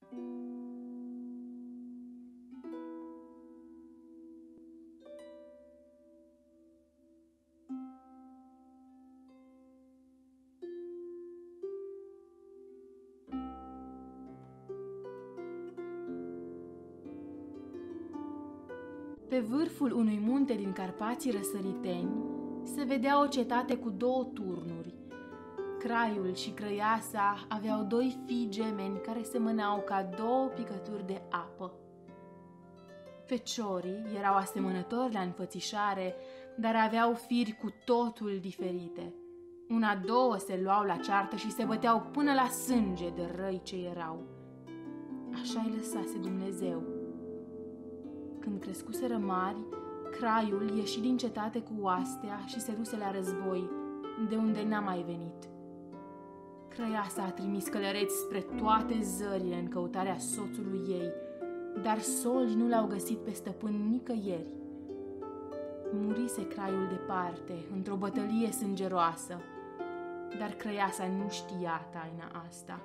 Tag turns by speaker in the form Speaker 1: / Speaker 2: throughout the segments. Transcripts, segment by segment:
Speaker 1: Pe vârful unui munte din Carpații răsăriteni se vedea o cetate cu două turnuri. Craiul și Crăiasa aveau doi fii gemeni care semănau ca două picături de apă. Feciorii erau asemănători la înfățișare, dar aveau firi cu totul diferite. Una-două se luau la ceartă și se băteau până la sânge de răi ce erau. Așa-i lăsase Dumnezeu. Când crescuseră mari, Craiul ieși din cetate cu oastea și se duse la război, de unde n-a mai venit. Crăiasa a trimis călăreți spre toate zările în căutarea soțului ei, dar soli nu l-au găsit pe stăpân nicăieri. Murise Craiul departe, într-o bătălie sângeroasă, dar Crăiasa nu știa taina asta.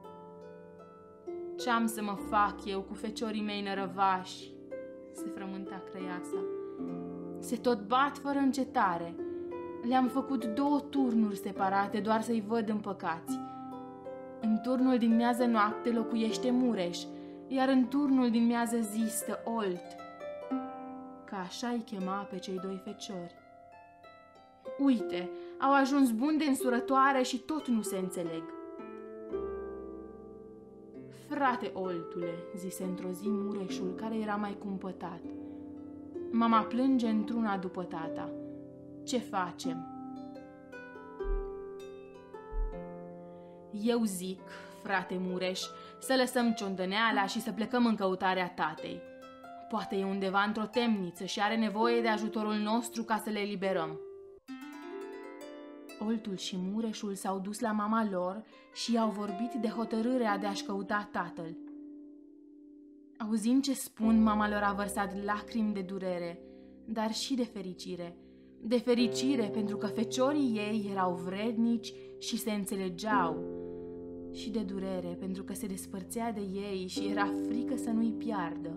Speaker 1: Ce-am să mă fac eu cu feciorii mei nărăvași? Se frământa Crăiasa. Se tot bat fără încetare. Le-am făcut două turnuri separate doar să-i văd împăcați. În turnul din miază noapte locuiește Mureș, iar în turnul din miază zi stă Olt. Ca așa îi chema pe cei doi feciori. Uite, au ajuns buni de însurătoare și tot nu se înțeleg. Frate Oltule, zise într-o zi Mureșul, care era mai cumpătat, mama plânge într-una după tata. Ce facem? Eu zic, frate Mureș, să lăsăm ciondăneala și să plecăm în căutarea tatei. Poate e undeva într-o temniță și are nevoie de ajutorul nostru ca să le eliberăm. Oltul și Mureșul s-au dus la mama lor și i-au vorbit de hotărârea de a-și căuta tatăl. Auzind ce spun, mama lor a vărsat lacrimi de durere, dar și de fericire. De fericire pentru că feciorii ei erau vrednici și se înțelegeau, și de durere pentru că se despărțea de ei și era frică să nu-i piardă.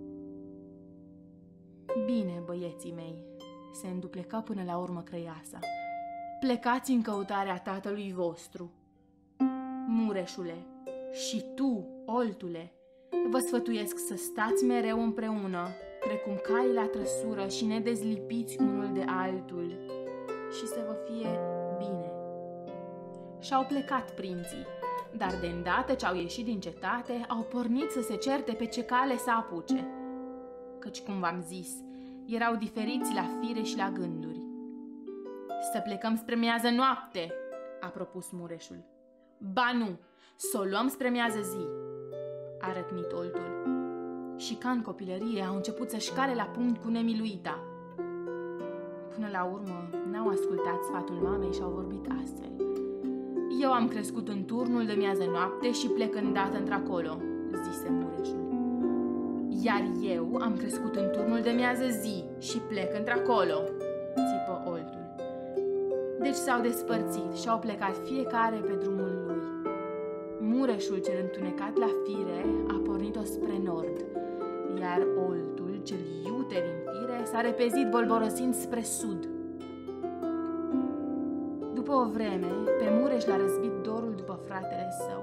Speaker 1: Bine, băieții mei, se înduplecă până la urmă Crăiasa. Plecați în căutarea tatălui vostru. Mureșule, și tu, Oltule, vă sfătuiesc să stați mereu împreună, precum cai la trăsură și nedezlipiți unul de altul, și să vă fie bine. Și-au plecat prinții, dar de îndată ce au ieșit din cetate, au pornit să se certe pe ce cale să apuce. Căci, cum v-am zis, erau diferiți la fire și la gânduri. Să plecăm spre miază noapte, a propus Mureșul. Ba nu, să o luăm spre miază zi, a răcnit Oltul. Și ca în copilărie au început să-și care la punct cu nemiluita. Până la urmă n-au ascultat sfatul mamei și au vorbit astfel. Eu am crescut în turnul de miază noapte și plec îndată într-acolo, zise Mureșul. Iar eu am crescut în turnul de miază zi și plec într-acolo, țipă Oltul. Deci s-au despărțit și au plecat fiecare pe drumul lui. Mureșul cel întunecat la fire a pornit-o spre nord, iar Oltul cel iute din fire s-a repezit bolborosind spre sud. După o vreme, pe Mureș l-a răzbit dorul după fratele său.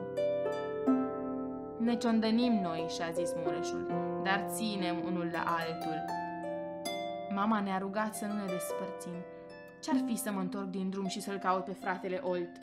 Speaker 1: Ne ciondănim noi, și-a zis Mureșul, dar ținem unul la altul. Mama ne-a rugat să nu ne despărțim. Ce-ar fi să mă întorc din drum și să-l caut pe fratele Olt?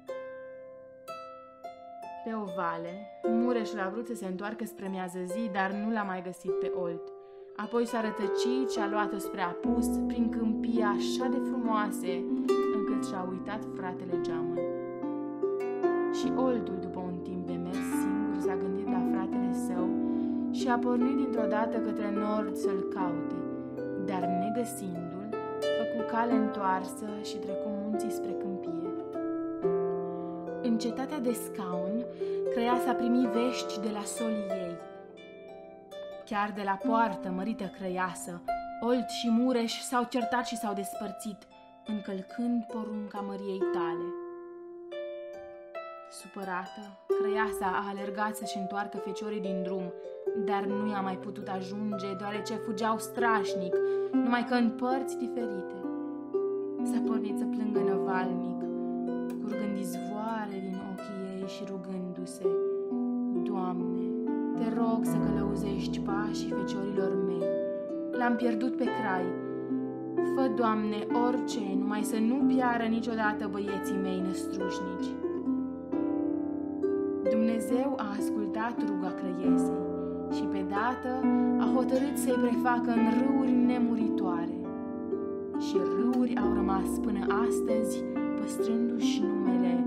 Speaker 1: Pe o vale, Mureșul a vrut să se întoarcă spre miază zi, dar nu l-a mai găsit pe Olt. Apoi s-a rătăcit și a luat-o spre apus, prin câmpii așa de frumoase, încât și-a uitat fratele geamăn. Și Oltul, după un timp de mers singur, s-a gândit la fratele său și a pornit dintr-o dată către nord să-l caute, dar negăsindu-l, făcu cale întoarsă și trecu munții spre câmpie. În cetatea de Scaun, Crăiasa primi vești de la solii ei. Chiar de la poartă, mărită Crăiasă, Olt și Mureș s-au certat și s-au despărțit, încălcând porunca măriei tale. Supărată, Crăiasa a alergat să-și întoarcă feciorii din drum, dar nu i-a mai putut ajunge, deoarece fugeau strașnic, numai că în părți diferite. S-a pornit să plângă năvalnic, curgând izvoare din ochii ei și rugându-se: Doamne, te rog să călăuzești pașii feciorilor mei. L-am pierdut pe Crai. Fă, Doamne, orice, numai să nu piară niciodată băieții mei năstrușnici. Dumnezeu a ascultat ruga Crăiesei și pe dată a hotărât să-i prefacă în râuri nemuritoare. Și râuri au rămas până astăzi, păstrându-și numele